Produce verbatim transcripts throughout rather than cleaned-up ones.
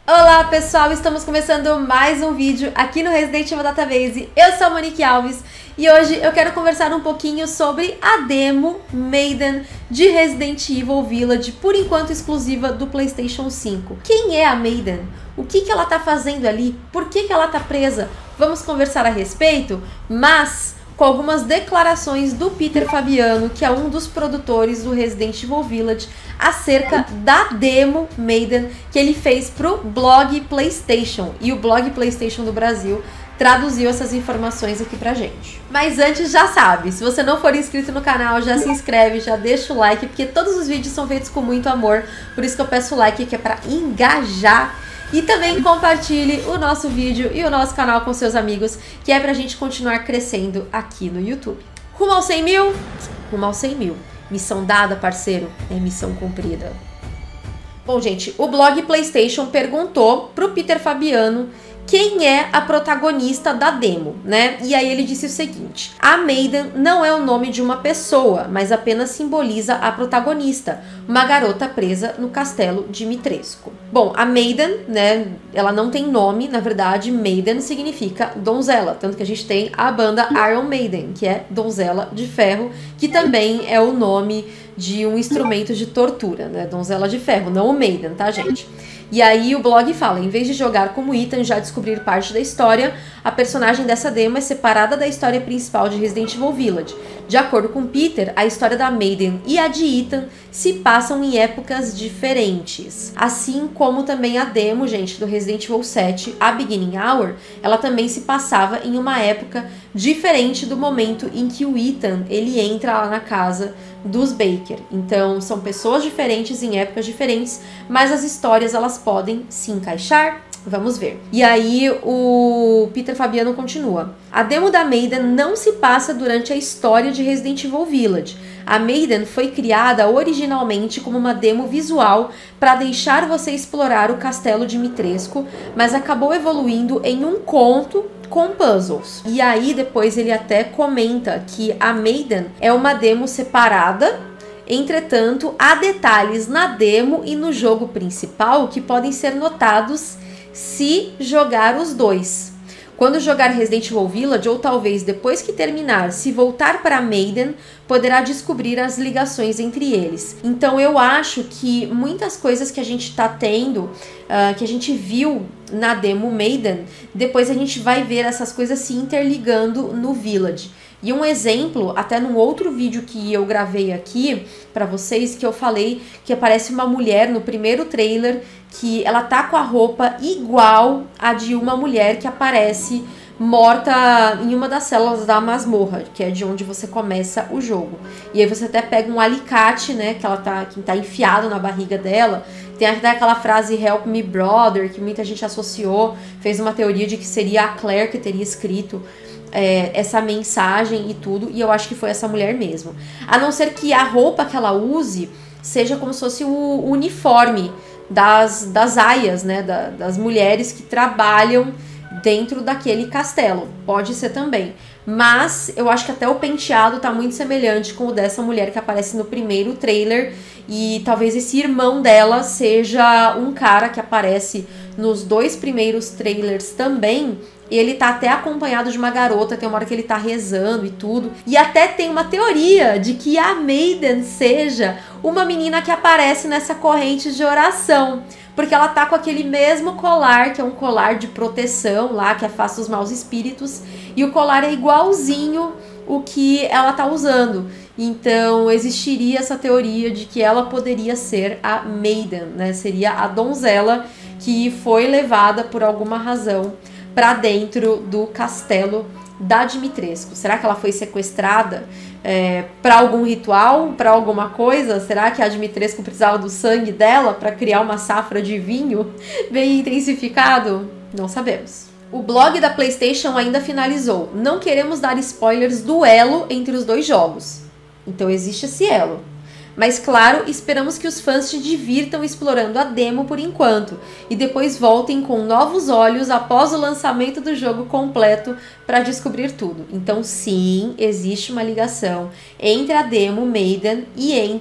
Olá pessoal, estamos começando mais um vídeo aqui no Resident Evil Database. Eu sou a Monique Alves e hoje eu quero conversar um pouquinho sobre a demo Maiden de Resident Evil Village, por enquanto exclusiva do PlayStation cinco. Quem é a Maiden? O que, que ela tá fazendo ali? Por que, que ela tá presa? Vamos conversar a respeito, mas com algumas declarações do Peter Fabiano, que é um dos produtores do Resident Evil Village, acerca da demo Maiden que ele fez pro blog PlayStation. E o blog PlayStation do Brasil traduziu essas informações aqui pra gente. Mas antes, já sabe, se você não for inscrito no canal, já se inscreve, já deixa o like, porque todos os vídeos são feitos com muito amor, por isso que eu peço o like, que é pra engajar. E também compartilhe o nosso vídeo e o nosso canal com seus amigos, que é pra gente continuar crescendo aqui no YouTube. Rumo aos cem mil? Rumo aos cem mil. Missão dada, parceiro, é missão cumprida. Bom, gente, o blog PlayStation perguntou pro Peter Fabiano quem é a protagonista da demo, né? E aí ele disse o seguinte: a Maiden não é o nome de uma pessoa, mas apenas simboliza a protagonista, uma garota presa no castelo Dimitrescu. Bom, a Maiden, né, ela não tem nome, na verdade, Maiden significa donzela, tanto que a gente tem a banda Iron Maiden, que é donzela de ferro, que também é o nome de um instrumento de tortura, né? Donzela de ferro, não o Maiden, tá, gente? E aí o blog fala, em vez de jogar como Ethan e já descobrir parte da história, a personagem dessa demo é separada da história principal de Resident Evil Village. De acordo com Peter, a história da Maiden e a de Ethan se passam em épocas diferentes. Assim como também a demo, gente, do Resident Evil sete, a Beginning Hour, ela também se passava em uma época diferente do momento em que o Ethan, ele entra lá na casa dos Baker. Então, são pessoas diferentes em épocas diferentes, mas as histórias, elas podem se encaixar. Vamos ver. E aí o Peter Fabiano continua. A demo da Maiden não se passa durante a história de Resident Evil Village. A Maiden foi criada originalmente como uma demo visual para deixar você explorar o castelo Dimitrescu, mas acabou evoluindo em um conto com puzzles. E aí depois ele até comenta que a Maiden é uma demo separada. Entretanto, há detalhes na demo e no jogo principal que podem ser notados se jogar os dois. Quando jogar Resident Evil Village, ou talvez depois que terminar, se voltar para Maiden, poderá descobrir as ligações entre eles. Então eu acho que muitas coisas que a gente está tendo, uh, que a gente viu na demo Maiden, depois a gente vai ver essas coisas se interligando no Village. E um exemplo, até num outro vídeo que eu gravei aqui pra vocês, que eu falei que aparece uma mulher no primeiro trailer, que ela tá com a roupa igual a de uma mulher que aparece morta em uma das células da masmorra, que é de onde você começa o jogo. E aí você até pega um alicate, né, que ela tá, que tá enfiado na barriga dela. Tem até aquela frase Help Me Brother, que muita gente associou, fez uma teoria de que seria a Claire que teria escrito É, essa mensagem e tudo, e eu acho que foi essa mulher mesmo. A não ser que a roupa que ela use seja como se fosse o uniforme das, das aias, né, da, das mulheres que trabalham dentro daquele castelo. Pode ser também. Mas eu acho que até o penteado tá muito semelhante com o dessa mulher que aparece no primeiro trailer, e talvez esse irmão dela seja um cara que aparece nos dois primeiros trailers também. Ele tá até acompanhado de uma garota, tem uma hora que ele tá rezando e tudo. E até tem uma teoria de que a Maiden seja uma menina que aparece nessa corrente de oração. Porque ela tá com aquele mesmo colar, que é um colar de proteção lá, que afasta os maus espíritos. E o colar é igualzinho o que ela tá usando. Então existiria essa teoria de que ela poderia ser a Maiden, né? Seria a donzela que foi levada por alguma razão para dentro do castelo da Dimitrescu. Será que ela foi sequestrada é, para algum ritual, para alguma coisa? Será que a Dimitrescu precisava do sangue dela para criar uma safra de vinho bem intensificado? Não sabemos. O blog da PlayStation ainda finalizou. Não queremos dar spoilers do elo entre os dois jogos. Então existe esse elo. Mas claro, esperamos que os fãs se divirtam explorando a demo por enquanto e depois voltem com novos olhos após o lançamento do jogo completo para descobrir tudo. Então sim, existe uma ligação entre a demo Maiden e entre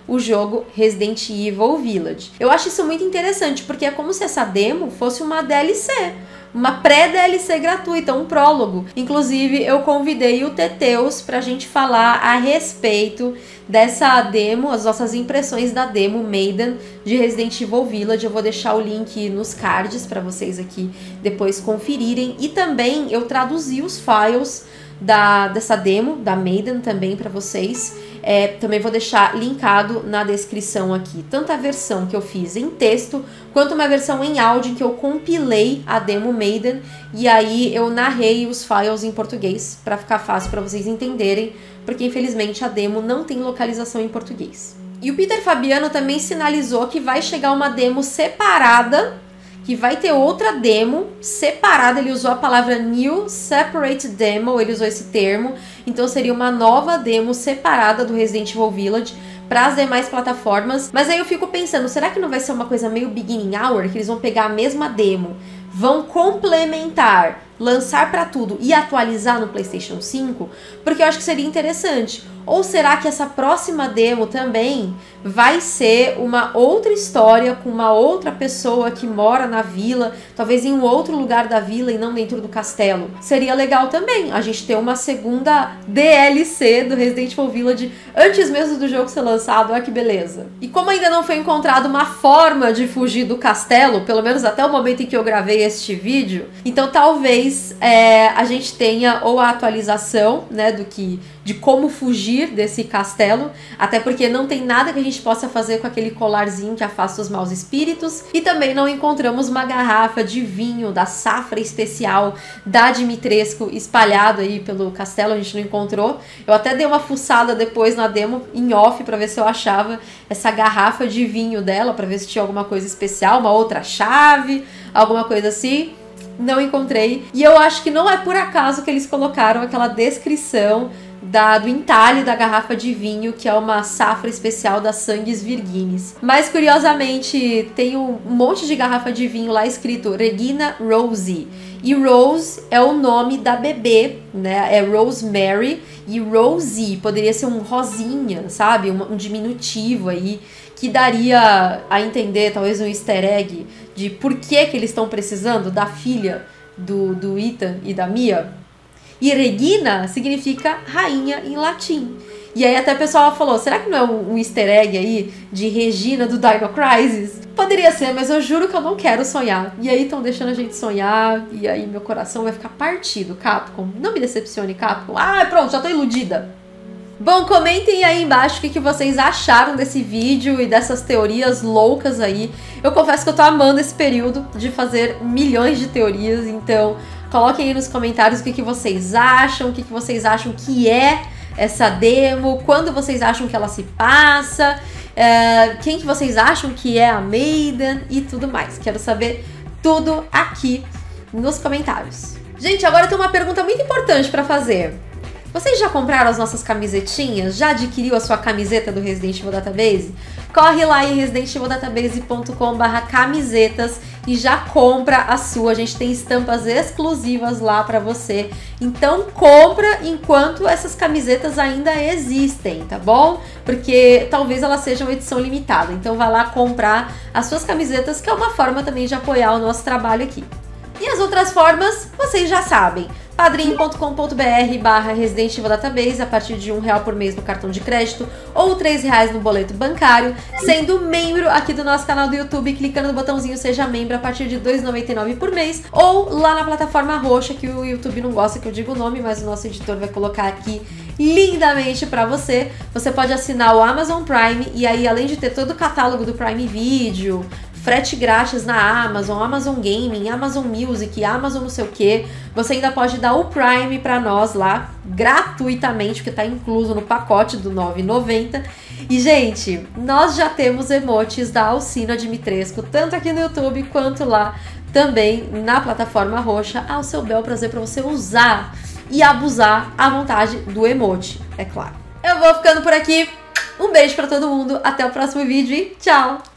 o jogo Resident Evil Village. Eu acho isso muito interessante, porque é como se essa demo fosse uma D L C. Uma pré-D L C gratuita, um prólogo. Inclusive, eu convidei o Teteus pra gente falar a respeito dessa demo, as nossas impressões da demo Maiden de Resident Evil Village. Eu vou deixar o link nos cards pra vocês aqui depois conferirem. E também eu traduzi os files da, dessa demo, da Maiden também pra vocês. É, também vou deixar linkado na descrição aqui, tanto a versão que eu fiz em texto, quanto uma versão em áudio que eu compilei a demo Maiden, e aí eu narrei os files em português, para ficar fácil para vocês entenderem, porque infelizmente a demo não tem localização em português. E o Peter Fabiano também sinalizou que vai chegar uma demo separada, que vai ter outra demo separada. Ele usou a palavra New Separate Demo, ele usou esse termo, então seria uma nova demo separada do Resident Evil Village para as demais plataformas. Mas aí eu fico pensando, será que não vai ser uma coisa meio beginning hour, que eles vão pegar a mesma demo, vão complementar, lançar para tudo e atualizar no PlayStation cinco? Porque eu acho que seria interessante. Ou será que essa próxima demo também vai ser uma outra história com uma outra pessoa que mora na vila, talvez em um outro lugar da vila e não dentro do castelo? Seria legal também a gente ter uma segunda D L C do Resident Evil Village antes mesmo do jogo ser lançado. Olha que beleza! E como ainda não foi encontrada uma forma de fugir do castelo, pelo menos até o momento em que eu gravei este vídeo, então talvez é, a gente tenha ou a atualização, né, do que, de como fugir desse castelo, até porque não tem nada que a gente possa fazer com aquele colarzinho que afasta os maus espíritos, e também não encontramos uma garrafa de vinho da safra especial da Dimitrescu espalhado aí pelo castelo, a gente não encontrou. Eu até dei uma fuçada depois na demo, em off, pra ver se eu achava essa garrafa de vinho dela, pra ver se tinha alguma coisa especial, uma outra chave, alguma coisa assim. Não encontrei, e eu acho que não é por acaso que eles colocaram aquela descrição Da, do entalhe da garrafa de vinho, que é uma safra especial das Sangues Virginis. Mas, curiosamente, tem um monte de garrafa de vinho lá escrito Regina Rose. E Rose é o nome da bebê, né? É Rosemary, e Rosie poderia ser um rosinha, sabe? Um, um diminutivo aí, que daria a entender, talvez, um easter egg de por que que eles estão precisando da filha do, do Ethan e da Mia. E Regina significa rainha em latim. E aí até o pessoal falou, será que não é um, um easter egg aí de Regina do Dino Crisis? Poderia ser, mas eu juro que eu não quero sonhar. E aí estão deixando a gente sonhar, e aí meu coração vai ficar partido, Capcom. Não me decepcione, Capcom. Ah, pronto, já tô iludida. Bom, comentem aí embaixo o que, que vocês acharam desse vídeo e dessas teorias loucas aí. Eu confesso que eu tô amando esse período de fazer milhões de teorias, então coloquem aí nos comentários o que, que vocês acham, o que, que vocês acham que é essa demo, quando vocês acham que ela se passa, uh, quem que vocês acham que é a Maiden e tudo mais. Quero saber tudo aqui nos comentários. Gente, agora tem uma pergunta muito importante para fazer. Vocês já compraram as nossas camisetinhas? Já adquiriu a sua camiseta do Resident Evil Database? Corre lá em resident evil database ponto com barra camisetas e já compra a sua. A gente tem estampas exclusivas lá pra você. Então compra enquanto essas camisetas ainda existem, tá bom? Porque talvez elas sejam edição limitada. Então vai lá comprar as suas camisetas, que é uma forma também de apoiar o nosso trabalho aqui. E as outras formas, vocês já sabem. padrim ponto com ponto br barra Resident Evil Database a partir de um real por mês no cartão de crédito ou três reais no boleto bancário, sendo membro aqui do nosso canal do YouTube, clicando no botãozinho Seja Membro a partir de dois reais e noventa e nove centavos por mês, ou lá na plataforma roxa, que o YouTube não gosta que eu diga o nome, mas o nosso editor vai colocar aqui lindamente pra você. Você pode assinar o Amazon Prime, e aí além de ter todo o catálogo do Prime Video, frete grátis na Amazon, Amazon Gaming, Amazon Music, Amazon não sei o que, você ainda pode dar o Prime pra nós lá, gratuitamente, porque tá incluso no pacote do nove reais e noventa centavos. E, gente, nós já temos emotes da Alcina Dimitrescu, tanto aqui no YouTube quanto lá também na plataforma roxa, ao seu bel prazer pra você usar e abusar à vontade do emote, é claro. Eu vou ficando por aqui, um beijo pra todo mundo, até o próximo vídeo e tchau!